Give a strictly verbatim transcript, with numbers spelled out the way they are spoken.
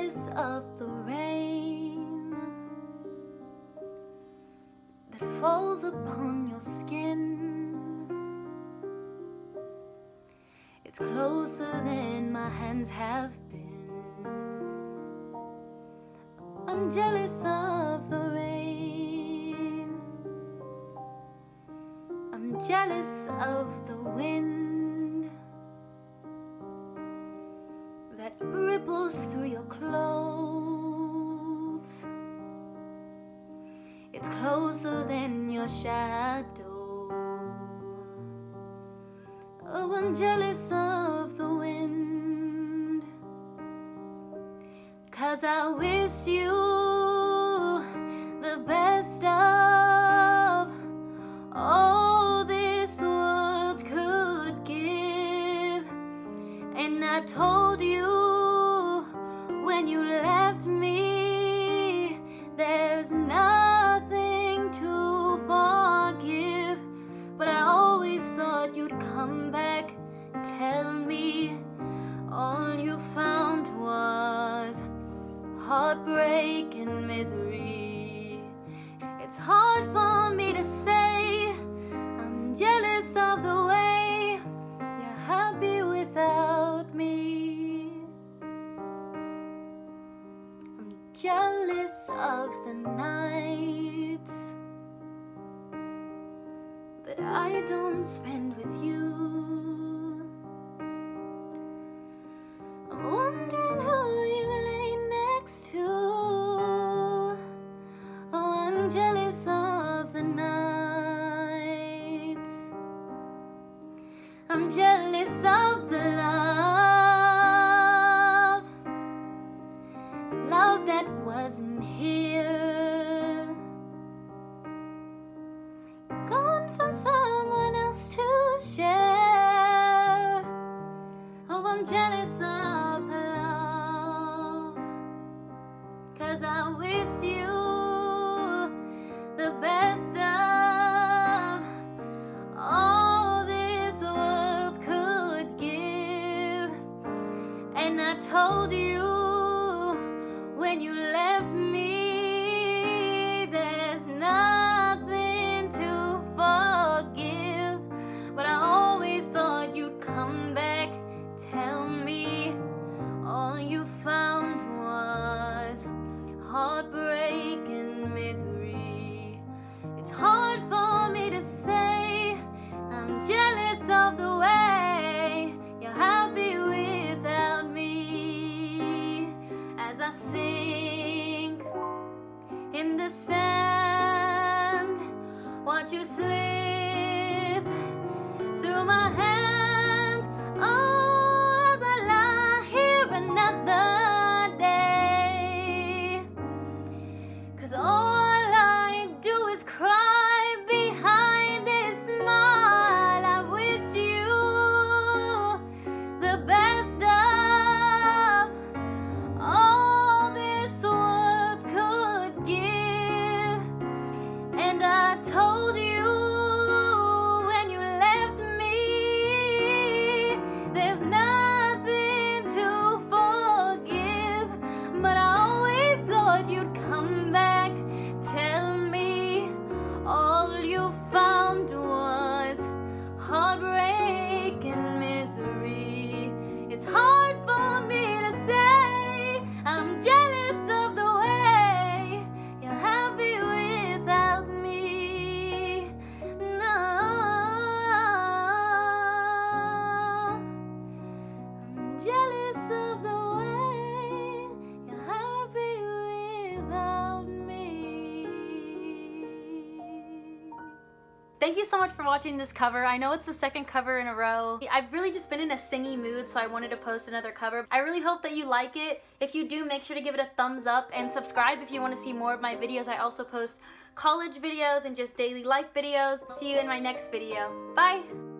jealous of the rain that falls upon your skin. It's closer than my hands have been. I'm jealous of the rain. I'm jealous of the wind that ripples through your clothes. It's closer than your shadow. Oh, I'm jealous of the wind, 'cause I wish you the best of all this world could give. And I told you when you left me, there's nothing to forgive. But I always thought you'd come back, tell me all you found was heartbreak and misery. It's hard for me to say I'm jealous of the way you're happy without me. I'm jealous of the nights that I don't spend with you. I'm wondering who you lay next to. Oh, I'm jealous of the nights. I'm jealous of the love, love that wasn't here, gone for someone else to share. Oh, I'm jealous of the love, 'cause I wished you the best of all this world could give. And I told you when you left me, there's nothing to forgive. But I always thought you'd come back, tell me all you found was heartbreak and misery. It's hard for me to say I'm jealous of the way you're happy without me. As I sink in the sand, watch you slip through my hands. Oh, as I lie here another day, 'cause all I do is cry behind this smile. I wish you the best of all this world could give. And I told you when you left me, there's nothing to forgive. But I always thought you'd come back, tell me all you found was heartbreak and misery. It's hard for me to say I'm jealous of the way you're happy without me. No, I'm jealous of the way you're happy without me. Thank you so much for watching this cover. I know it's the second cover in a row. I've really just been in a singy mood, so I wanted to post another cover. I really hope that you like it. If you do, make sure to give it a thumbs up and subscribe if you want to see more of my videos. I also post college videos and just daily life videos. See you in my next video. Bye!